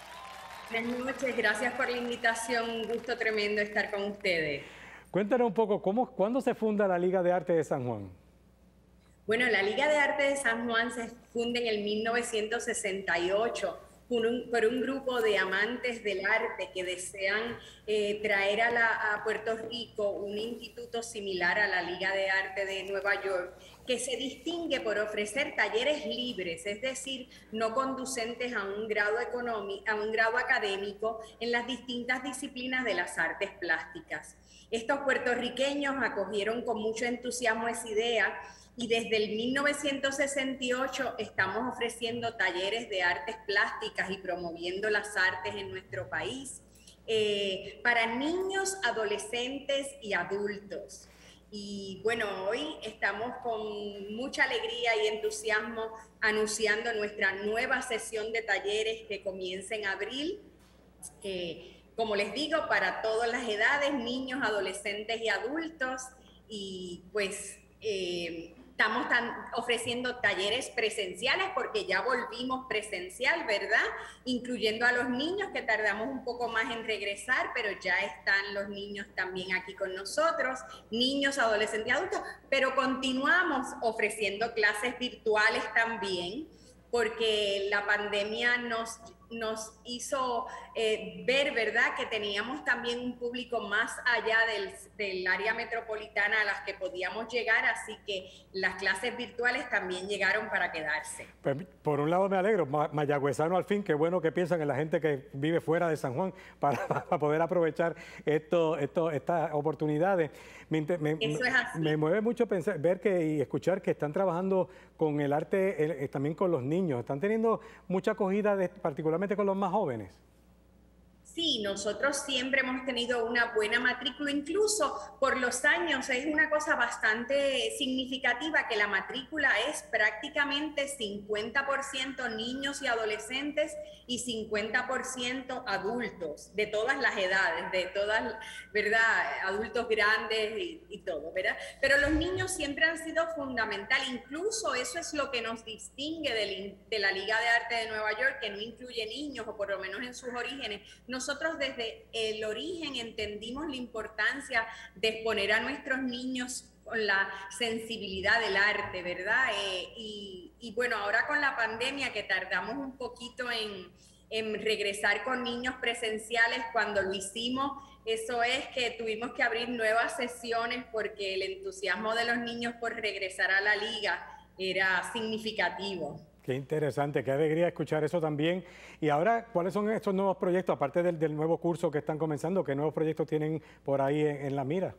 Buenas noches, gracias por la invitación, un gusto tremendo estar con ustedes. Cuéntanos un poco, ¿cómo, ¿cuándo se funda la Liga de Arte de San Juan? Bueno, la Liga de Arte de San Juan se funda en el mil novecientos sesenta y ocho. Por un, por un grupo de amantes del arte que desean eh, traer a, la, a Puerto Rico un instituto similar a la Liga de Arte de Nueva York, que se distingue por ofrecer talleres libres, es decir, no conducentes a un grado económico, a un grado académico en las distintas disciplinas de las artes plásticas. Estos puertorriqueños acogieron con mucho entusiasmo esa idea y desde el mil novecientos sesenta y ocho estamos ofreciendo talleres de artes plásticas y promoviendo las artes en nuestro país eh, para niños, adolescentes y adultos. Y bueno, hoy estamos con mucha alegría y entusiasmo anunciando nuestra nueva sesión de talleres que comienza en abril. Eh, como les digo, para todas las edades, niños, adolescentes y adultos. Y pues... Eh, Estamos tan, ofreciendo talleres presenciales porque ya volvimos presencial, ¿verdad? Incluyendo a los niños que tardamos un poco más en regresar, pero ya están los niños también aquí con nosotros, niños, adolescentes y adultos, pero continuamos ofreciendo clases virtuales también porque la pandemia nos... nos hizo eh, ver, ¿verdad?, que teníamos también un público más allá del, del área metropolitana a las que podíamos llegar, así que las clases virtuales también llegaron para quedarse. Pues, por un lado me alegro, mayagüezano al fin, qué bueno que piensan en la gente que vive fuera de San Juan para, para poder aprovechar esto, esto, estas oportunidades. Me, me, Eso es así. Me mueve mucho pensar, ver que, y escuchar que están trabajando con el arte, eh, también con los niños, están teniendo mucha acogida, de, particularmente con los más jóvenes. Sí, nosotros siempre hemos tenido una buena matrícula, incluso por los años es una cosa bastante significativa que la matrícula es prácticamente cincuenta por ciento niños y adolescentes y cincuenta por ciento adultos, de todas las edades, de todas, ¿verdad? Adultos grandes y, y todo, ¿verdad? Pero los niños siempre han sido fundamental, incluso eso es lo que nos distingue de, de la Liga de Arte de Nueva York, que no incluye niños, o por lo menos en sus orígenes. Nosotros desde el origen entendimos la importancia de exponer a nuestros niños con la sensibilidad del arte, ¿verdad? Eh, y, y bueno, ahora con la pandemia que tardamos un poquito en, en regresar con niños presenciales, cuando lo hicimos, eso es que tuvimos que abrir nuevas sesiones porque el entusiasmo de los niños por regresar a la liga era significativo. Qué interesante, qué alegría escuchar eso también. Y ahora, ¿cuáles son estos nuevos proyectos, aparte del, del nuevo curso que están comenzando? ¿Qué nuevos proyectos tienen por ahí en, en la mira?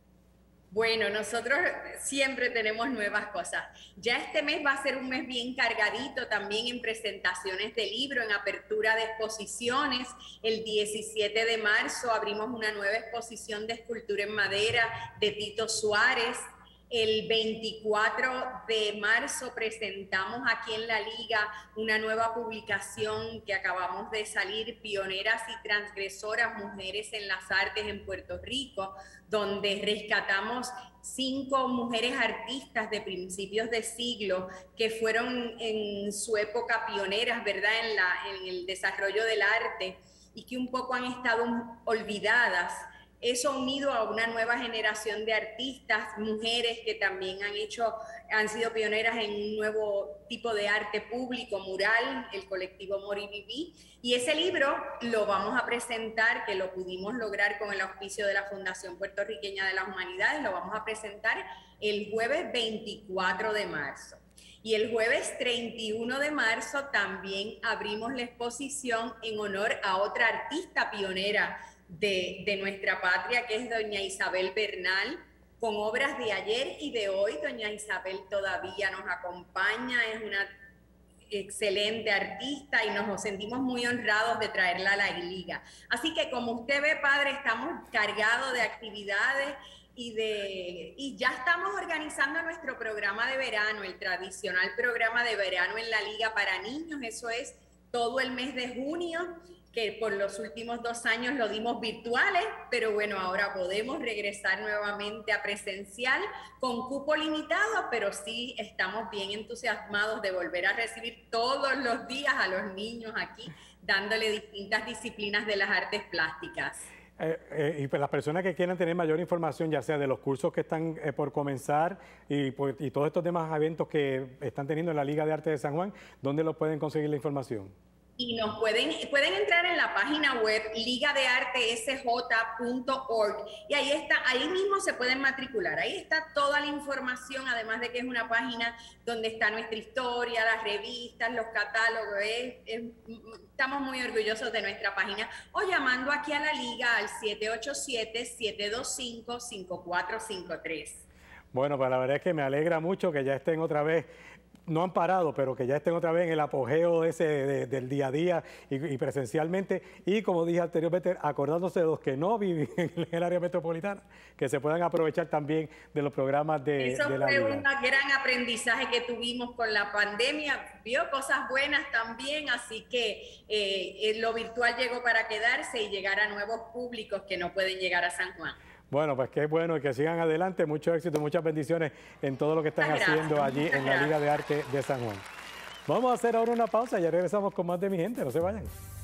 Bueno, nosotros siempre tenemos nuevas cosas. Ya este mes va a ser un mes bien cargadito también en presentaciones de libro, en apertura de exposiciones. El diecisiete de marzo abrimos una nueva exposición de escultura en madera de Tito Suárez. El veinticuatro de marzo presentamos aquí en la Liga una nueva publicación que acabamos de salir, Pioneras y Transgresoras, Mujeres en las Artes en Puerto Rico, donde rescatamos cinco mujeres artistas de principios de siglo que fueron en su época pioneras, ¿verdad?, en, la, en el desarrollo del arte y que un poco han estado olvidadas. Eso unido a una nueva generación de artistas, mujeres que también han hecho, han sido pioneras en un nuevo tipo de arte público, mural, el colectivo Moriviví. Y ese libro lo vamos a presentar, que lo pudimos lograr con el auspicio de la Fundación Puertorriqueña de las Humanidades, lo vamos a presentar el jueves veinticuatro de marzo. Y el jueves treinta y uno de marzo también abrimos la exposición en honor a otra artista pionera De, de nuestra patria, que es doña Isabel Bernal, con obras de ayer y de hoy. Doña Isabel todavía nos acompaña, es una excelente artista y nos sentimos muy honrados de traerla a la Liga. Así que como usted ve, padre, estamos cargados de actividades y, de, y ya estamos organizando nuestro programa de verano, el tradicional programa de verano en la Liga para niños. Eso es todo el mes de junio, que por los últimos dos años lo dimos virtuales, pero bueno, ahora podemos regresar nuevamente a presencial con cupo limitado, pero sí estamos bien entusiasmados de volver a recibir todos los días a los niños aquí, dándole distintas disciplinas de las artes plásticas. Eh, eh, y pues las personas que quieran tener mayor información, ya sea de los cursos que están eh, por comenzar y, pues, y todos estos demás eventos que están teniendo en la Liga de Arte de San Juan, ¿dónde los pueden conseguir la información? Y nos pueden, pueden entrar en la página web liga de arte s j punto org y ahí está, ahí mismo se pueden matricular. Ahí está toda la información, además de que es una página donde está nuestra historia, las revistas, los catálogos. Es, es, estamos muy orgullosos de nuestra página. O llamando aquí a la Liga al siete ocho siete, siete dos cinco, cinco cuatro cinco tres. Bueno, pues la verdad es que me alegra mucho que ya estén otra vez. No han parado, pero que ya estén otra vez en el apogeo ese de, del día a día y, y presencialmente. Y como dije anteriormente, acordándose de los que no viven en el área metropolitana, que se puedan aprovechar también de los programas de, Eso de la fue Liga. un gran aprendizaje que tuvimos con la pandemia. Vio cosas buenas también, así que eh, lo virtual llegó para quedarse y llegar a nuevos públicos que no pueden llegar a San Juan. Bueno, pues qué bueno y que sigan adelante. Mucho éxito, muchas bendiciones en todo lo que están Muchas haciendo gracias, allí en la gracias. Liga de Arte de San Juan. Vamos a hacer ahora una pausa y ya regresamos con más de Mi Gente. No se vayan.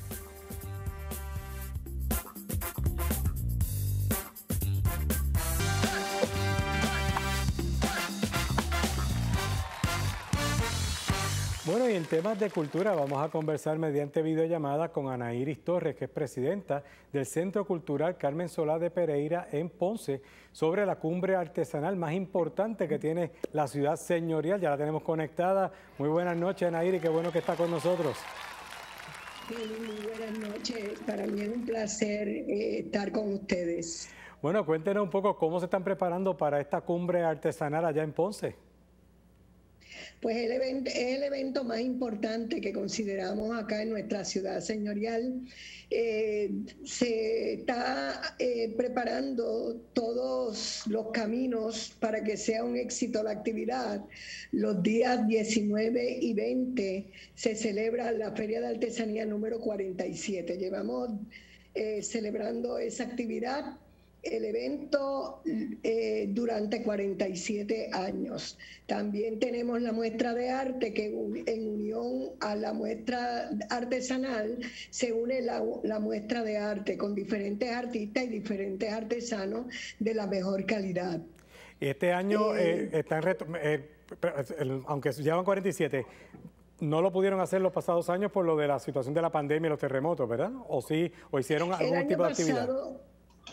Bueno, y en temas de cultura vamos a conversar mediante videollamada con Ana Iris Torres, que es presidenta del Centro Cultural Carmen Solá de Pereira en Ponce, sobre la cumbre artesanal más importante que tiene la ciudad señorial. Ya la tenemos conectada. Muy buenas noches, Ana Iris, qué bueno que está con nosotros. Sí, muy buenas noches. Para mí es un placer eh, estar con ustedes. Bueno, cuéntenos un poco cómo se están preparando para esta cumbre artesanal allá en Ponce. Pues el evento, es el evento más importante que consideramos acá en nuestra ciudad señorial. Eh, se está eh, preparando todos los caminos para que sea un éxito la actividad. Los días diecinueve y veinte se celebra la Feria de Artesanía número cuarenta y siete. Llevamos eh, celebrando esa actividad, el evento eh, durante cuarenta y siete años. También tenemos la muestra de arte que en unión a la muestra artesanal se une la, la muestra de arte con diferentes artistas y diferentes artesanos de la mejor calidad. Este año, eh, eh, están eh, aunque llevan cuarenta y siete, no lo pudieron hacer los pasados años por lo de la situación de la pandemia y los terremotos, ¿verdad? ¿O sí? ¿O hicieron algún tipo de actividad? Pasado,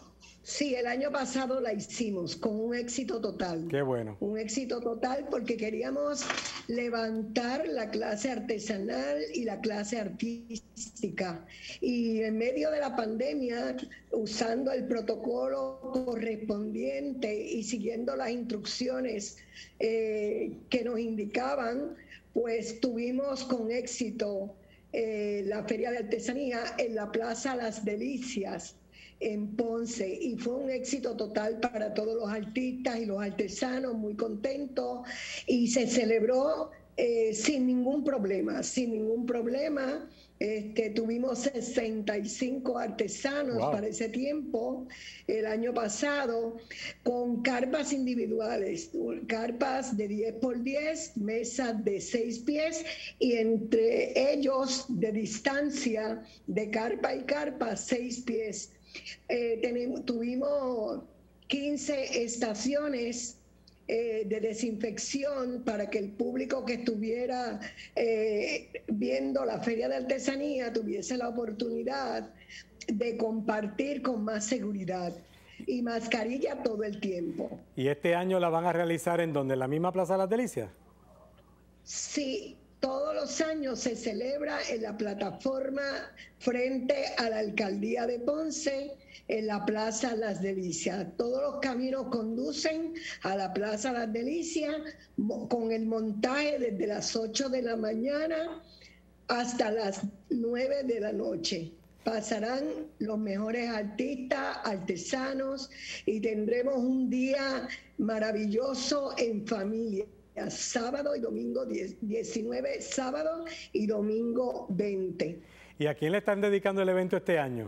Sí, el año pasado la hicimos con un éxito total. Qué bueno. Un éxito total porque queríamos levantar la clase artesanal y la clase artística. Y en medio de la pandemia, usando el protocolo correspondiente y siguiendo las instrucciones eh, que nos indicaban, pues tuvimos con éxito eh, la Feria de Artesanía en la Plaza Las Delicias, en Ponce, y fue un éxito total para todos los artistas y los artesanos, muy contentos, y se celebró eh, sin ningún problema, sin ningún problema. Este, tuvimos sesenta y cinco artesanos wow. para ese tiempo, el año pasado, con carpas individuales, carpas de diez por diez, mesas de seis pies, y entre ellos, de distancia, de carpa y carpa, seis pies. Eh, tenemos, tuvimos quince estaciones eh, de desinfección para que el público que estuviera eh, viendo la Feria de Artesanía tuviese la oportunidad de compartir con más seguridad y mascarilla todo el tiempo. ¿Y este año la van a realizar en donde? ¿En la misma Plaza de las Delicias? Sí. Todos los años se celebra en la plataforma frente a la Alcaldía de Ponce, en la Plaza Las Delicias. Todos los caminos conducen a la Plaza Las Delicias con el montaje desde las ocho de la mañana hasta las nueve de la noche. Pasarán los mejores artistas, artesanos, y tendremos un día maravilloso en familia. Sábado y domingo diecinueve, sábado y domingo veinte. ¿Y a quién le están dedicando el evento este año?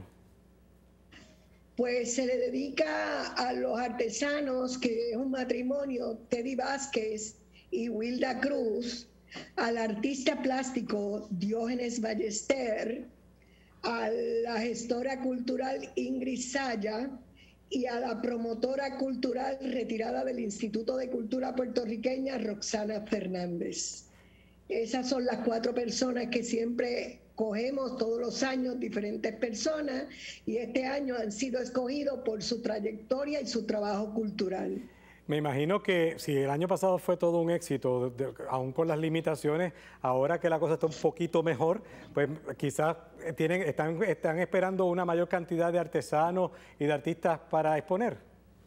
Pues se le dedica a los artesanos, que es un matrimonio, Teddy Vázquez y Wilda Cruz, al artista plástico Diógenes Ballester, a la gestora cultural Ingrid Saya, y a la promotora cultural retirada del Instituto de Cultura Puertorriqueña, Roxana Fernández. Esas son las cuatro personas que siempre cogemos todos los años, diferentes personas, y este año han sido escogidos por su trayectoria y su trabajo cultural. Me imagino que si el año pasado fue todo un éxito, de, aún con las limitaciones, ahora que la cosa está un poquito mejor, pues quizás tienen, están, están esperando una mayor cantidad de artesanos y de artistas para exponer.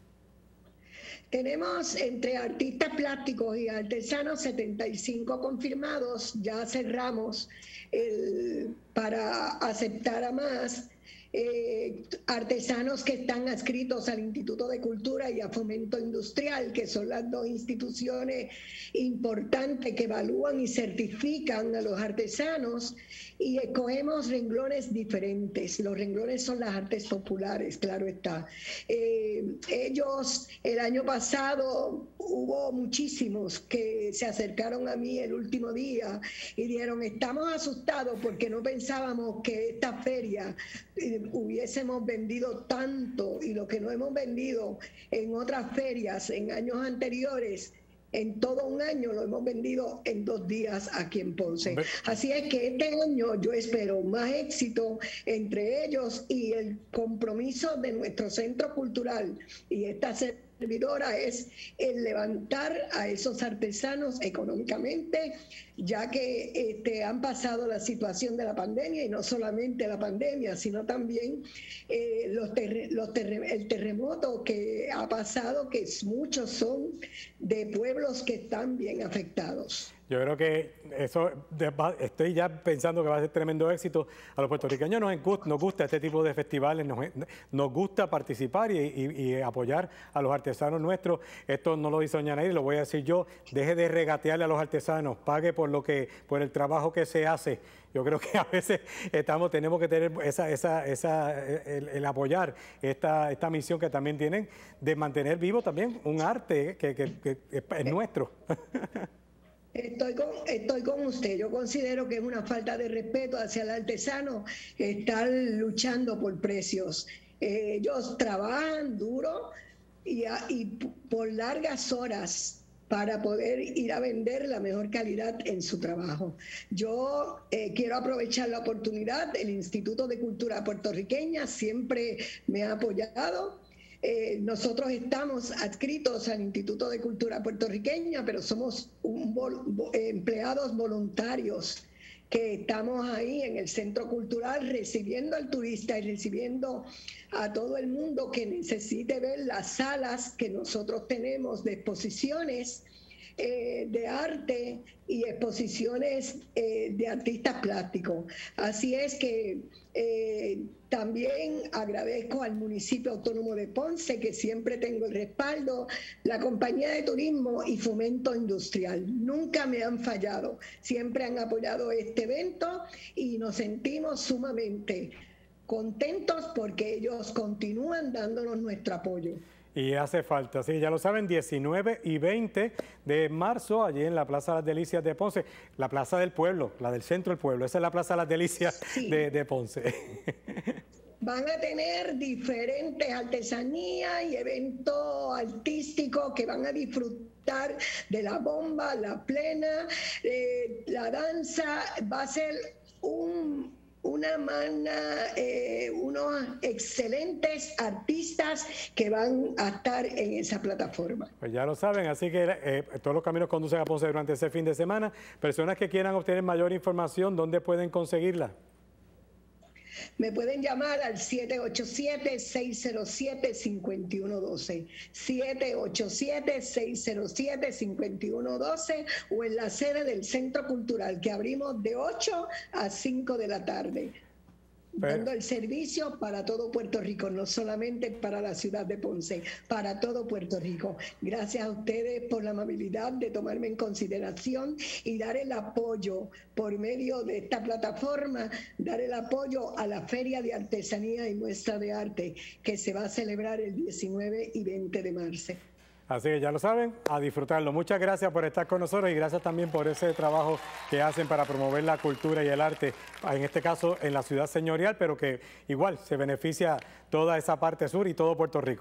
Tenemos entre artistas plásticos y artesanos setenta y cinco confirmados, ya cerramos el, para aceptar a más. Eh, artesanos que están adscritos al Instituto de Cultura y a Fomento Industrial, que son las dos instituciones importantes que evalúan y certifican a los artesanos, y escogemos renglones diferentes. Los renglones son las artes populares, claro está. Eh, ellos, el año pasado hubo muchísimos que se acercaron a mí el último día y dijeron: estamos asustados porque no pensábamos que esta feria eh, hubiésemos vendido tanto, y lo que no hemos vendido en otras ferias en años anteriores, en todo un año lo hemos vendido en dos días aquí en Ponce. Así es que este año yo espero más éxito entre ellos, y el compromiso de nuestro centro cultural y esta servidora es el levantar a esos artesanos económicamente, ya que este, han pasado la situación de la pandemia, y no solamente la pandemia, sino también eh, los terre los terre el terremoto que ha pasado, que muchos son de pueblos que están bien afectados. Yo creo que eso, estoy ya pensando que va a ser tremendo éxito. A los puertorriqueños nos gusta, nos gusta este tipo de festivales, nos, nos gusta participar y, y, y apoyar a los artesanos nuestros. Esto no lo dice doña Nair, lo voy a decir yo: deje de regatearle a los artesanos, pague por lo que, por el trabajo que se hace. Yo creo que a veces estamos, tenemos que tener esa, esa, esa, el, el apoyar esta, esta misión que también tienen de mantener vivo también un arte que, que, que es nuestro. Estoy con, estoy con usted. Yo considero que es una falta de respeto hacia el artesano estar luchando por precios. Eh, ellos trabajan duro y, a, y por largas horas para poder ir a vender la mejor calidad en su trabajo. Yo eh, quiero aprovechar la oportunidad. El Instituto de Cultura Puertorriqueña siempre me ha apoyado. Eh, nosotros estamos adscritos al Instituto de Cultura Puertorriqueña, pero somos un vol empleados voluntarios que estamos ahí en el Centro Cultural recibiendo al turista y recibiendo a todo el mundo que necesite ver las salas que nosotros tenemos de exposiciones eh, de arte y exposiciones eh, de artistas plásticos. Así es que eh, también agradezco al municipio autónomo de Ponce, que siempre tengo el respaldo, la compañía de turismo y fomento industrial. Nunca me han fallado, siempre han apoyado este evento y nos sentimos sumamente contentos porque ellos continúan dándonos nuestro apoyo. Y hace falta, sí, ya lo saben, diecinueve y veinte de marzo, allí en la Plaza Las Delicias de Ponce, la Plaza del Pueblo, la del centro del pueblo, esa es la Plaza Las Delicias sí. de, de Ponce. Van a tener diferentes artesanías y eventos artísticos que van a disfrutar de la bomba, la plena, eh, la danza. Va a ser un... una mana, eh, unos excelentes artistas que van a estar en esa plataforma. Pues ya lo saben, así que eh, todos los caminos conducen a Ponce durante ese fin de semana. Personas que quieran obtener mayor información, ¿dónde pueden conseguirla? Me pueden llamar al siete ocho siete, seis cero siete, cinco uno uno dos, siete ocho siete, seis cero siete, cinco uno uno dos o en la sede del Centro Cultural, que abrimos de ocho a cinco de la tarde. Pero, dando el servicio para todo Puerto Rico, no solamente para la ciudad de Ponce, para todo Puerto Rico. Gracias a ustedes por la amabilidad de tomarme en consideración y dar el apoyo por medio de esta plataforma, dar el apoyo a la Feria de Artesanía y Muestra de Arte que se va a celebrar el diecinueve y veinte de marzo. Así que ya lo saben, a disfrutarlo. Muchas gracias por estar con nosotros y gracias también por ese trabajo que hacen para promover la cultura y el arte, en este caso en la ciudad señorial, pero que igual se beneficia toda esa parte sur y todo Puerto Rico.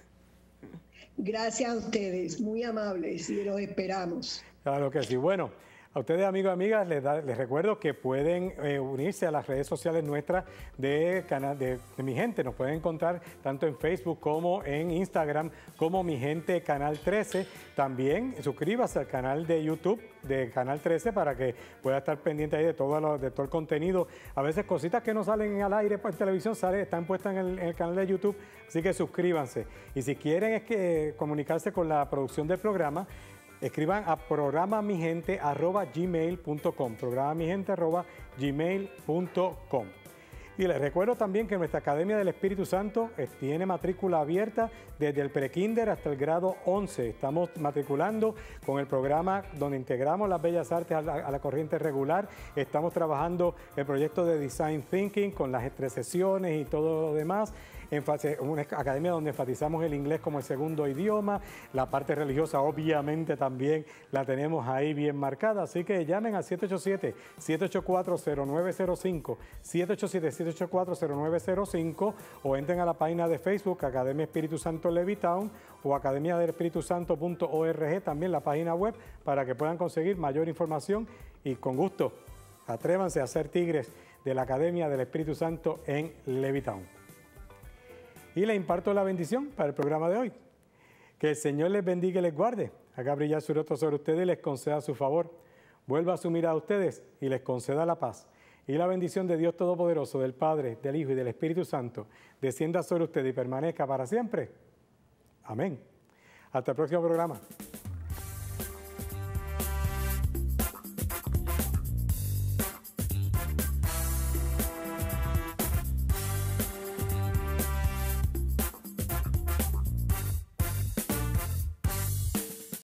Gracias a ustedes, muy amables y los esperamos. Claro que sí. Bueno, a ustedes, amigos y amigas, les, da, les recuerdo que pueden eh, unirse a las redes sociales nuestras de, canal, de, de Mi Gente. Nos pueden encontrar tanto en Facebook como en Instagram como Mi Gente Canal trece. También suscríbase al canal de YouTube de Canal trece para que pueda estar pendiente ahí de todo, lo, de todo el contenido. A veces cositas que no salen al aire por televisión sale, están puestas en el, en el canal de YouTube, así que suscríbanse. Y si quieren es que comunicarse con la producción del programa, escriban a programamigente arroba gmail punto com, programamigente arroba gmail punto com. Y les recuerdo también que nuestra Academia del Espíritu Santo tiene matrícula abierta desde el prekinder hasta el grado once. Estamos matriculando con el programa donde integramos las bellas artes a la, a la corriente regular. Estamos trabajando el proyecto de Design Thinking con las tres sesiones y todo lo demás. Una academia donde enfatizamos el inglés como el segundo idioma, la parte religiosa obviamente también la tenemos ahí bien marcada, así que llamen al siete ocho siete, siete ocho cuatro, cero nueve cero cinco, siete ocho siete, siete ocho cuatro, cero nueve cero cinco o entren a la página de Facebook Academia Espíritu Santo Levittown o academia del espíritu santo punto org, también la página web, para que puedan conseguir mayor información y con gusto atrévanse a ser tigres de la Academia del Espíritu Santo en Levittown. Y le imparto la bendición para el programa de hoy. Que el Señor les bendiga y les guarde, haga brillar su rostro sobre ustedes y les conceda su favor. Vuelva su mirada a ustedes y les conceda la paz. Y la bendición de Dios Todopoderoso, del Padre, del Hijo y del Espíritu Santo, descienda sobre ustedes y permanezca para siempre. Amén. Hasta el próximo programa.